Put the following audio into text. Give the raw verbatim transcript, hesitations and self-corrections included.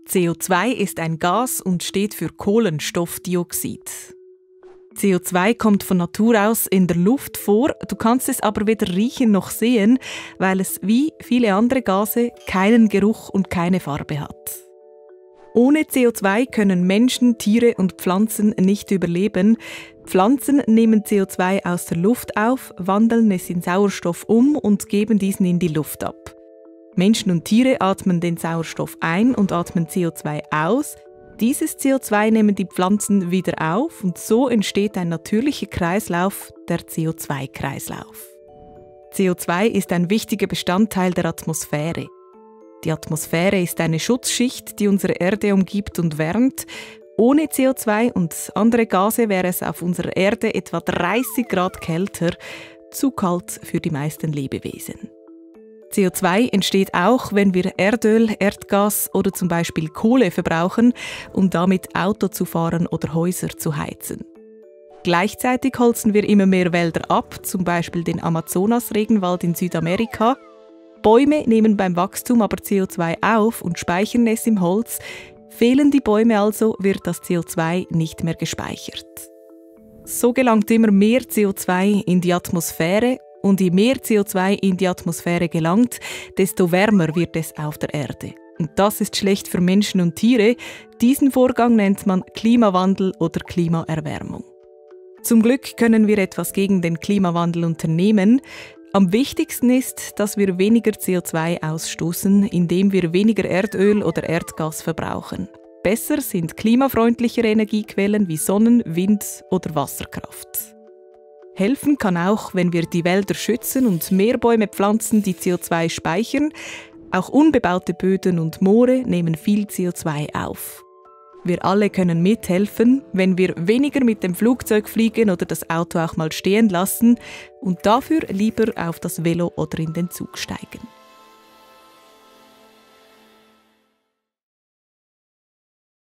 C O zwei ist ein Gas und steht für Kohlenstoffdioxid. C O zwei kommt von Natur aus in der Luft vor, du kannst es aber weder riechen noch sehen, weil es wie viele andere Gase keinen Geruch und keine Farbe hat. Ohne C O zwei können Menschen, Tiere und Pflanzen nicht überleben. Pflanzen nehmen C O zwei aus der Luft auf, wandeln es in Sauerstoff um und geben diesen in die Luft ab. Menschen und Tiere atmen den Sauerstoff ein und atmen C O zwei aus. Dieses C O zwei nehmen die Pflanzen wieder auf und so entsteht ein natürlicher Kreislauf, der C O zwei Kreislauf. C O zwei ist ein wichtiger Bestandteil der Atmosphäre. Die Atmosphäre ist eine Schutzschicht, die unsere Erde umgibt und wärmt. Ohne C O zwei und andere Gase wäre es auf unserer Erde etwa dreißig Grad kälter, zu kalt für die meisten Lebewesen. C O zwei entsteht auch, wenn wir Erdöl, Erdgas oder zum Beispiel Kohle verbrauchen, um damit Auto zu fahren oder Häuser zu heizen. Gleichzeitig holzen wir immer mehr Wälder ab, zum Beispiel den Amazonas-Regenwald in Südamerika. Bäume nehmen beim Wachstum aber C O zwei auf und speichern es im Holz. Fehlen die Bäume also, wird das C O zwei nicht mehr gespeichert. So gelangt immer mehr C O zwei in die Atmosphäre. Und je mehr C O zwei in die Atmosphäre gelangt, desto wärmer wird es auf der Erde. Und das ist schlecht für Menschen und Tiere. Diesen Vorgang nennt man Klimawandel oder Klimaerwärmung. Zum Glück können wir etwas gegen den Klimawandel unternehmen. Am wichtigsten ist, dass wir weniger C O zwei ausstoßen, indem wir weniger Erdöl oder Erdgas verbrauchen. Besser sind klimafreundlichere Energiequellen wie Sonnen-, Wind- oder Wasserkraft. Helfen kann auch, wenn wir die Wälder schützen und mehr Bäume pflanzen, die C O zwei speichern. Auch unbebaute Böden und Moore nehmen viel C O zwei auf. Wir alle können mithelfen, wenn wir weniger mit dem Flugzeug fliegen oder das Auto auch mal stehen lassen und dafür lieber auf das Velo oder in den Zug steigen.